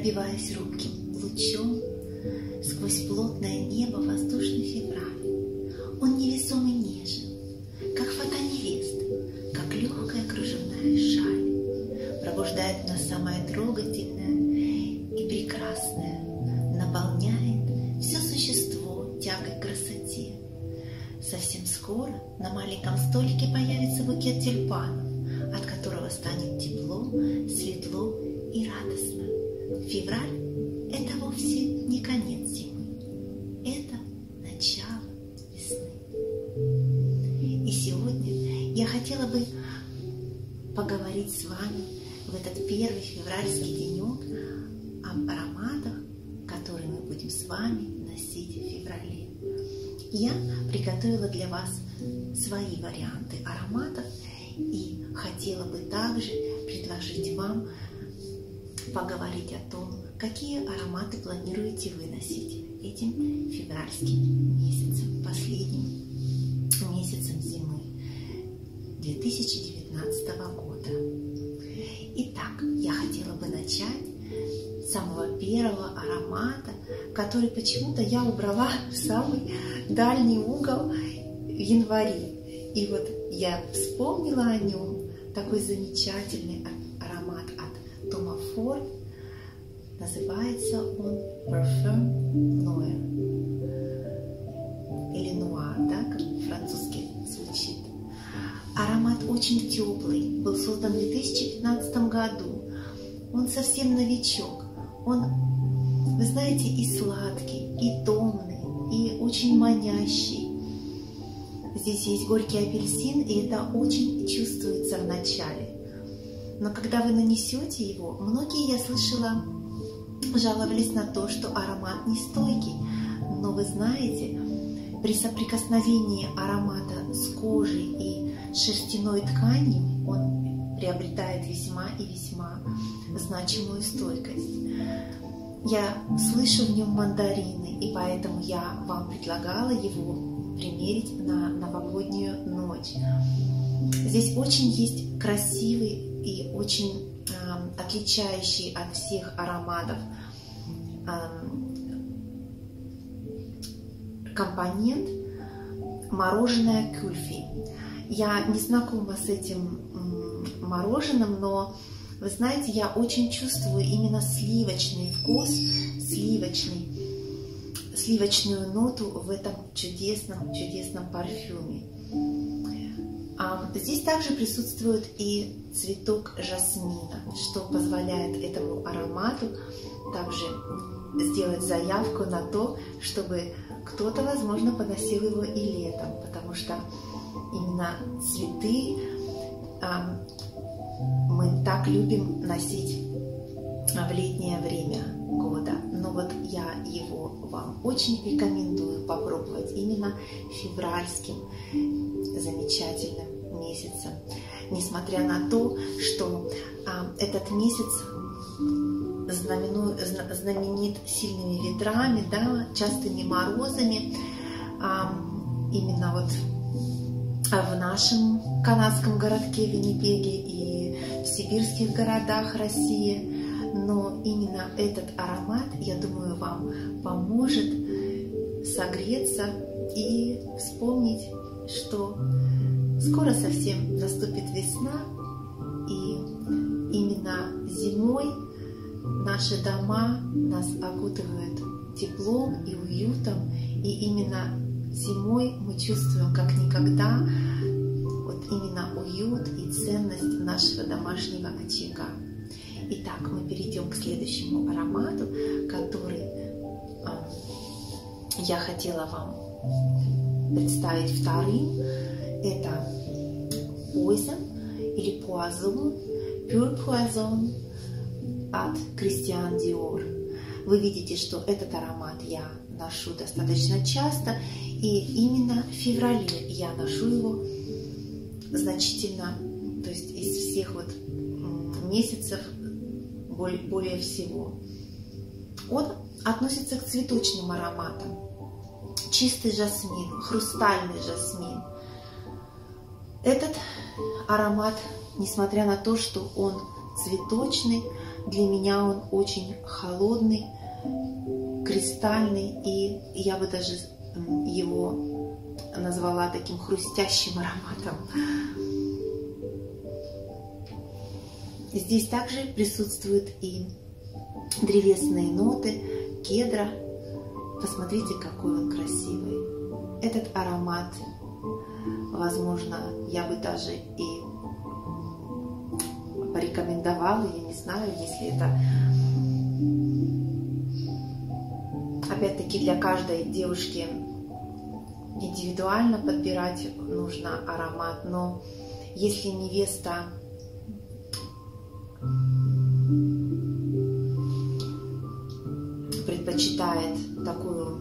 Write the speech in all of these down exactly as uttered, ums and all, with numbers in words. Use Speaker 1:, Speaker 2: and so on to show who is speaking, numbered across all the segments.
Speaker 1: пробиваясь робким лучом сквозь плотное небо воздушный февраль. Он невесом и нежен, как фата невесты, как легкая кружевная шаль, пробуждает в нас самое трогательное и прекрасное, наполняет все существо тягой к красоте. Совсем скоро на маленьком столике появится букет тюльпанов, от которого станет тепло, светло и радостно. Февраль – это вовсе не конец зимы, это начало весны. И сегодня я хотела бы поговорить с вами в этот первый февральский денек об ароматах, которые мы будем с вами носить в феврале. Я приготовила для вас свои варианты ароматов и хотела бы также предложить вам поговорить о том, какие ароматы планируете вы носить этим февральским месяцем, последним месяцем зимы две тысячи девятнадцатого года. Итак, я хотела бы начать с самого первого аромата, который почему-то я убрала в самый дальний угол в январе. И вот я вспомнила о нем, такой замечательный аромат от Тома Форд. Называется он Parfum Noir или Noir, да, как французский звучит. Аромат очень теплый, был создан в две тысячи пятнадцатом году. Он совсем новичок. Он, вы знаете, и сладкий, и томный, и очень манящий. Здесь есть горький апельсин, и это очень чувствуется в начале. Но когда вы нанесете его, многие, я слышала, жаловались на то, что аромат нестойкий. Но вы знаете, при соприкосновении аромата с кожей и шерстяной тканью он приобретает весьма и весьма значимую стойкость. Я слышу в нем мандарины, и поэтому я вам предлагала его примерить на новогоднюю ночь. Здесь очень есть красивый и очень э, отличающий от всех ароматов э, компонент мороженое кюльфи. Я не знакома с этим э, мороженым, но вы знаете, я очень чувствую именно сливочный вкус, сливочный, сливочную ноту в этом чудесном, чудесном парфюме. Здесь также присутствует и цветок жасмина, что позволяет этому аромату также сделать заявку на то, чтобы кто-то, возможно, поносил его и летом, потому что именно цветы мы так любим носить в летнее время года. Но вот я его вам очень рекомендую попробовать именно февральским замечательным месяцем. Несмотря на то, что а, этот месяц знамену, знаменит сильными ветрами, да, частыми морозами, а, именно вот в нашем канадском городке Виннипеге и в сибирских городах России. Но именно этот аромат, я думаю, вам поможет согреться и вспомнить, что скоро совсем наступит весна, и именно зимой наши дома нас окутывают теплом и уютом, и именно зимой мы чувствуем как никогда вот именно уют и ценность нашего домашнего очага. Итак, мы перейдем к следующему аромату, который э, я хотела вам представить вторым. Это Poison или Poison, Pure Poison от Christian Dior. Вы видите, что этот аромат я ношу достаточно часто, и именно в феврале я ношу его значительно, то есть из всех вот месяцев более всего. Он относится к цветочным ароматам. Чистый жасмин, хрустальный жасмин. Этот аромат, несмотря на то, что он цветочный, для меня он очень холодный, кристальный, и я бы даже его назвала таким хрустящим ароматом. Здесь также присутствуют и древесные ноты, кедра. Посмотрите, какой он красивый. Этот аромат, возможно, я бы даже и порекомендовала, я не знаю, если это опять-таки для каждой девушки индивидуально подбирать нужно аромат, но если невеста предпочитает такую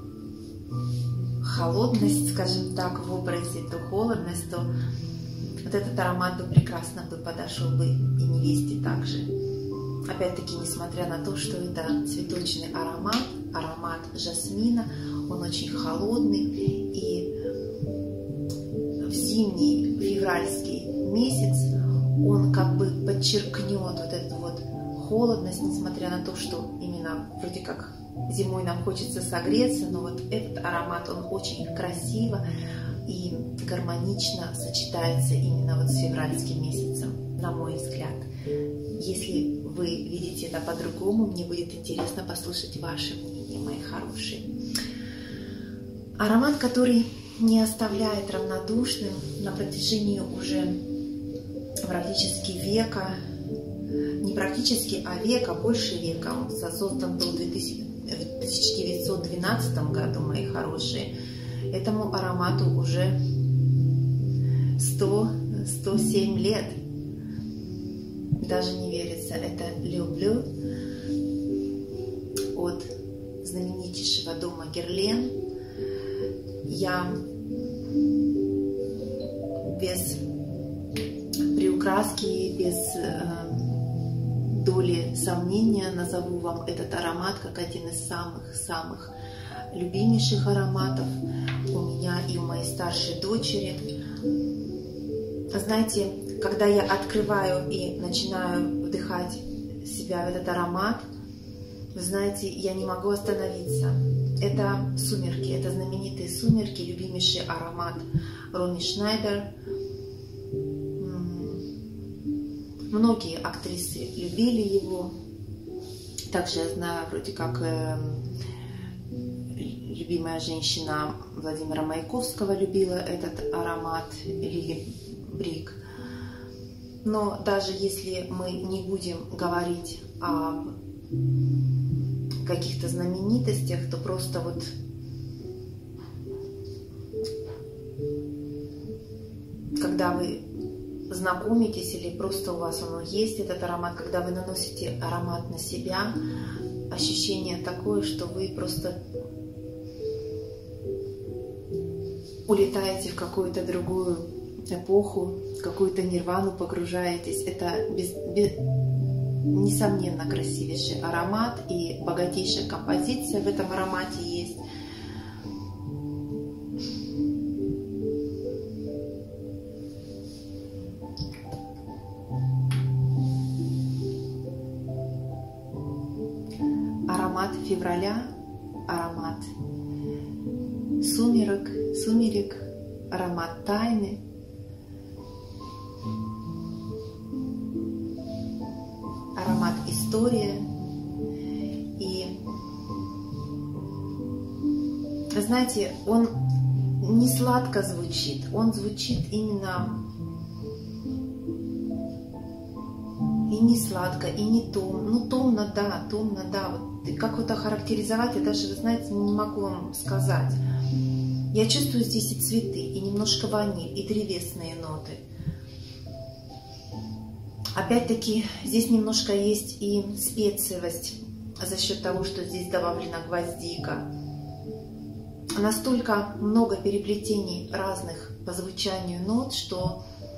Speaker 1: холодность, скажем так, в образе, то холодность, то вот этот аромат бы прекрасно бы подошел бы и невесте также. Опять-таки, несмотря на то, что это цветочный аромат, аромат жасмина, он очень холодный, и в зимний февральский месяц он как бы подчеркнет вот эту вот холодность, несмотря на то, что именно вроде как зимой нам хочется согреться, но вот этот аромат, он очень красиво и гармонично сочетается именно вот с февральским месяцем, на мой взгляд. Если вы видите это по-другому, мне будет интересно послушать ваше мнение, мои хорошие. Аромат, который не оставляет равнодушным на протяжении уже практически века, не практически, а века, больше века. Он создан был в тысяча девятьсот двенадцатом году, мои хорошие. Этому аромату уже сто — сто семь лет. Даже не верится. Это Le Bleu от знаменитейшего дома Герлен. Я без приукраски, без э, доли сомнения назову вам этот аромат как один из самых-самых любимейших ароматов у меня и у моей старшей дочери. Знаете, когда я открываю и начинаю вдыхать в себя этот аромат, вы знаете, я не могу остановиться. Это «Сумерки», это знаменитые «Сумерки», любимейший аромат Роми Шнайдер. Многие актрисы любили его. Также я знаю, вроде как э, любимая женщина Владимира Маяковского любила этот аромат, Лили Брик. Но даже если мы не будем говорить о каких-то знаменитостях, то просто вот когда вы знакомитесь или просто у вас оно есть, этот аромат, когда вы наносите аромат на себя, ощущение такое, что вы просто улетаете в какую-то другую эпоху, в какую-то нирвану погружаетесь. Это без, без, несомненно красивейший аромат, и богатейшая композиция в этом аромате есть. Аромат февраля, аромат сумерек, сумерек, аромат тайны. Аромат история. И знаете, он не сладко звучит, он звучит именно и не сладко, и не томно. Ну, томно, да, томно, да. Вот, как вот охарактеризовать, я даже, вы знаете, не могу вам сказать. Я чувствую здесь и цветы, и немножко ваниль, и древесные ноты. Опять-таки, здесь немножко есть и специевость за счет того, что здесь добавлена гвоздика. Настолько много переплетений разных по звучанию нот, что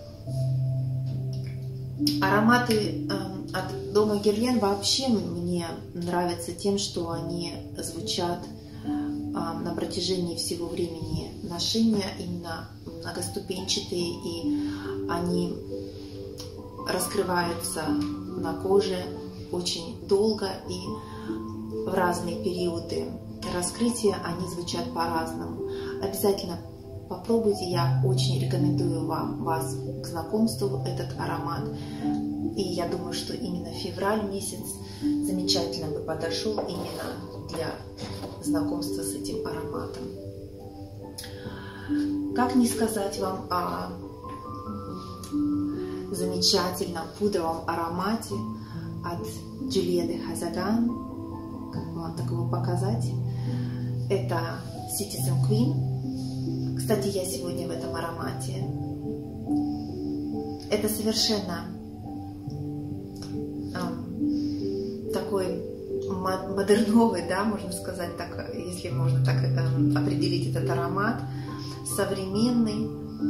Speaker 1: ароматы от дома Герлен вообще мне нравятся тем, что они звучат на протяжении всего времени ношения, именно многоступенчатые, и они раскрываются на коже очень долго, и в разные периоды раскрытия они звучат по-разному. Обязательно попробуйте, я очень рекомендую вам, вас к знакомству этот аромат. И я думаю, что именно февраль месяц замечательно бы подошел именно для знакомства с этим ароматом. Как не сказать вам о замечательном пудровом аромате от Julia de Hazagan. Как бы вам так его показать? Это Citizen Queen. Кстати, я сегодня в этом аромате. Это совершенно э, такой модерновый, да, можно сказать, так, если можно так э, определить этот аромат. Современный,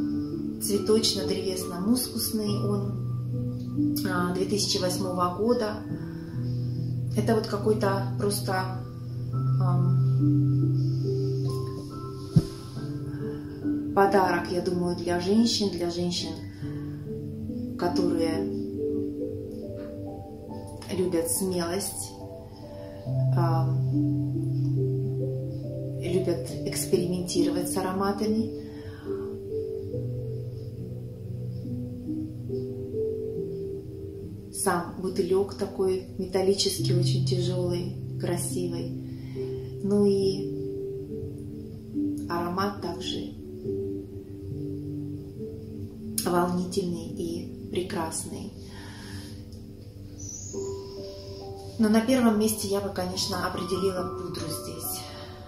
Speaker 1: цветочно-древесно-мускусный он э, две тысячи восьмого года. Это вот какой-то просто подарок, я думаю, для женщин, для женщин, которые любят смелость, любят экспериментировать с ароматами. Сам бутылек такой металлический, очень тяжелый, красивый. Ну и аромат также волнительный и прекрасный. Но на первом месте я бы, конечно, определила пудру здесь.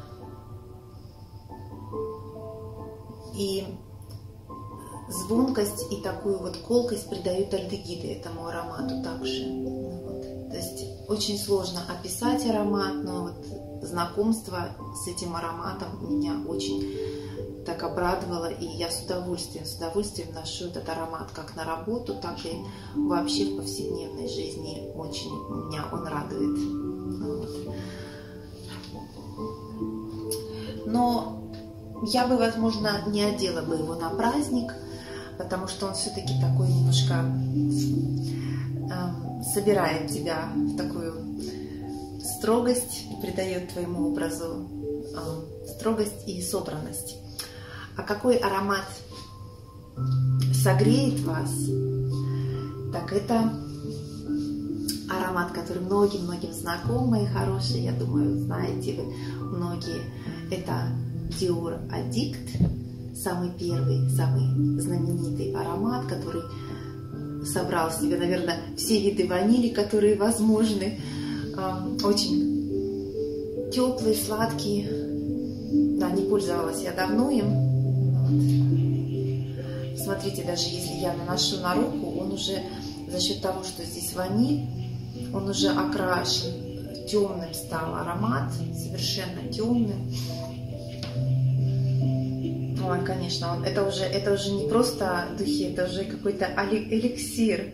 Speaker 1: И звонкость и такую вот колкость придают альдегиды этому аромату также. Вот. То есть очень сложно описать аромат, но вот знакомство с этим ароматом меня очень так обрадовало, и я с удовольствием, с удовольствием ношу этот аромат как на работу, так и вообще в повседневной жизни. Очень меня он радует. Вот. Но я бы, возможно, не одела бы его на праздник, потому что он все-таки такой немножко э, собирает тебя в такую строгость, придает твоему образу э, строгость и собранность. А какой аромат согреет вас, так это аромат, который многим-многим знаком, мои хорошие, я думаю, знаете вы многие. Это Dior Addict, самый первый, самый знаменитый аромат, который собрал в себе, наверное, все виды ванили, которые возможны. Очень теплый, сладкий. Да, не пользовалась я давно им. Вот. Смотрите, даже если я наношу на руку, он уже за счет того, что здесь ваниль, он уже окрашен, темным стал аромат, совершенно темным. Ой, конечно, он, это, уже, это уже не просто духи, это уже какой-то эликсир.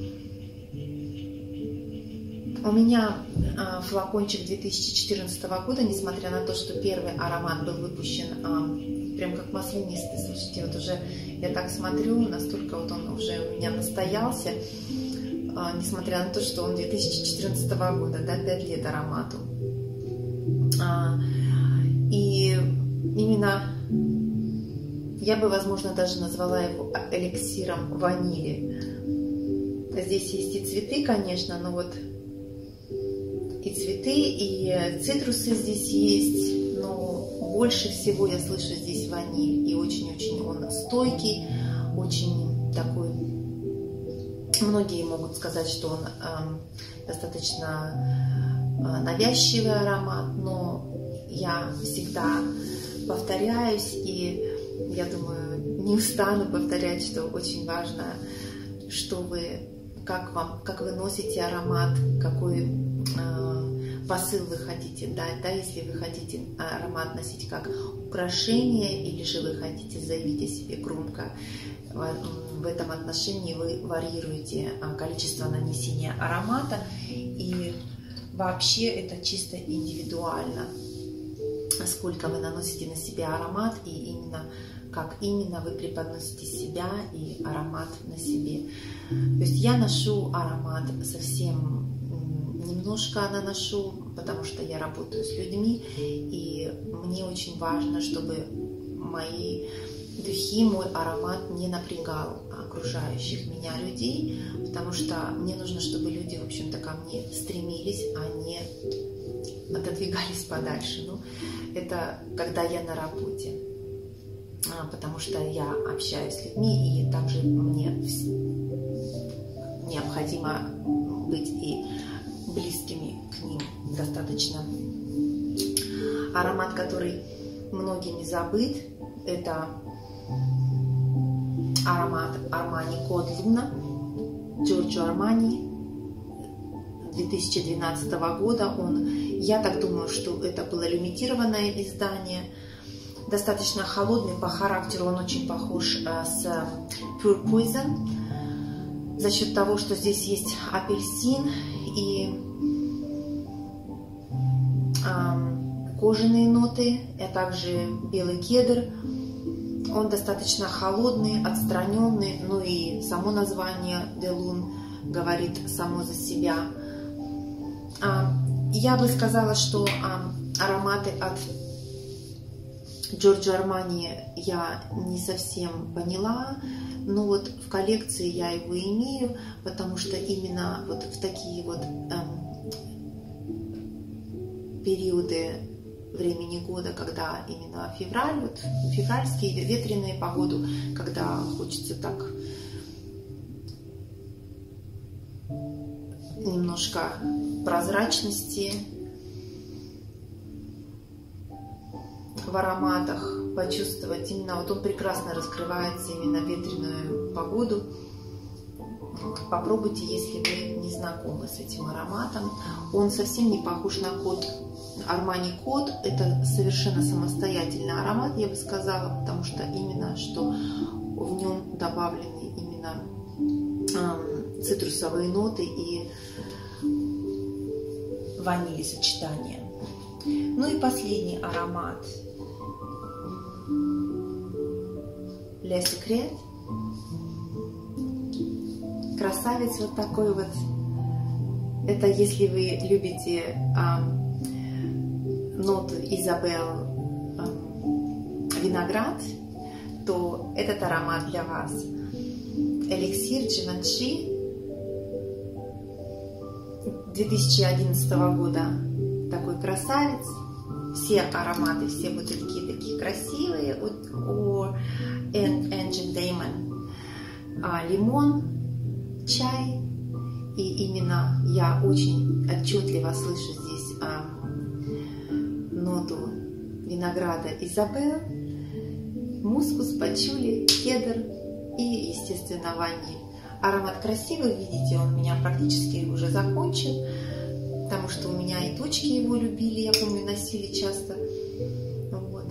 Speaker 1: У меня э, флакончик две тысячи четырнадцатого года, несмотря на то, что первый аромат был выпущен э, прям как маслянистый. Слушайте, вот уже я так смотрю, настолько вот он уже у меня настоялся, э, несмотря на то, что он две тысячи четырнадцатого года, да, пять лет аромату. А, и именно я бы, возможно, даже назвала его эликсиром ванили. Здесь есть и цветы, конечно, но вот и цветы, и цитрусы здесь есть, но больше всего я слышу здесь ваниль. И очень-очень он стойкий, очень такой... Многие могут сказать, что он э, достаточно э, навязчивый аромат, но я всегда повторяюсь, и я думаю, не устану повторять, что очень важно, что вы, как вам, как вы носите аромат, какой э, посыл вы хотите дать, да, если вы хотите аромат носить как украшение, или же вы хотите заявить о себе громко. В этом отношении вы варьируете количество нанесения аромата, и вообще это чисто индивидуально, сколько вы наносите на себя аромат, и именно как именно вы преподносите себя и аромат на себе. То есть я ношу аромат совсем немножко наношу, потому что я работаю с людьми, и мне очень важно, чтобы мои духи, мой аромат не напрягал окружающих меня людей, потому что мне нужно, чтобы люди, в общем-то, ко мне стремились, а не отодвигались подальше. Ну, это когда я на работе, потому что я общаюсь с людьми, и также мне необходимо быть и близкими к ним достаточно. Аромат, который многими забыт, это аромат Armani Code Luna Giorgio Armani две тысячи двенадцатого года. Он, я так думаю, что это было лимитированное издание, достаточно холодный по характеру, он очень похож с Pure Poison за счет того, что здесь есть апельсин и э, кожаные ноты, а также белый кедр. Он достаточно холодный, отстраненный, ну и само название De Lune говорит само за себя. Я бы сказала, что ароматы от Giorgio Armani я не совсем поняла, но вот в коллекции я его имею, потому что именно вот в такие вот эм, периоды времени года, когда именно февраль, вот февральские ветреные погоду, когда хочется так немножко прозрачности в ароматах, почувствовать именно, вот он прекрасно раскрывается именно в ветреную погоду. Попробуйте, если вы не знакомы с этим ароматом. Он совсем не похож на код Armani Code. Это совершенно самостоятельный аромат, я бы сказала, потому что именно что в нем добавлены именно э, цитрусовые ноты и ванили сочетания. Ну и последний аромат Le Secret. Красавец вот такой вот. Это если вы любите а, ноту Изабель а, виноград, то этот аромат для вас. Эликсир Givenchy две тысячи одиннадцатого года. Такой красавец. Все ароматы, все бутыльки такие красивые. У Engine Damon а, лимон, чай. И именно я очень отчетливо слышу здесь а, ноту винограда Изабель, мускус, пачули, кедр и, естественно, ваниль. Аромат красивый, видите, он у меня практически уже закончен, потому что у меня и дочки его любили, я помню, носили часто. Вот.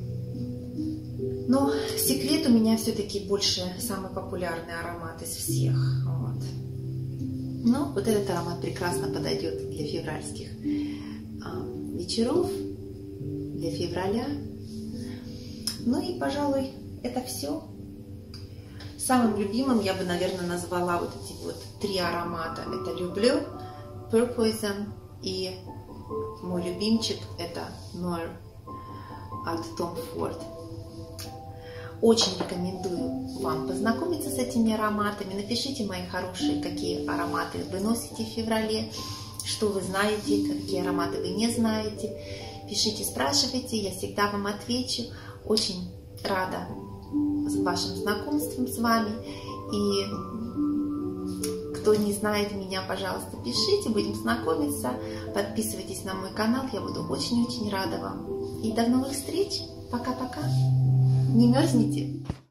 Speaker 1: Но секрет у меня все-таки больше самый популярный аромат из всех. Вот. Но вот этот аромат прекрасно подойдет для февральских а, вечеров, для февраля. Ну и, пожалуй, это все. Самым любимым я бы, наверное, назвала вот эти вот три аромата. Это Люблю, Pure Poison и мой любимчик это Noir от Tom Ford. Очень рекомендую вам познакомиться с этими ароматами. Напишите, мои хорошие, какие ароматы вы носите в феврале, что вы знаете, какие ароматы вы не знаете. Пишите, спрашивайте, я всегда вам отвечу. Очень рада вашим знакомством с вами. И кто не знает меня, пожалуйста, пишите, будем знакомиться. Подписывайтесь на мой канал, я буду очень-очень рада вам. И до новых встреч. Пока-пока. Не мерзните.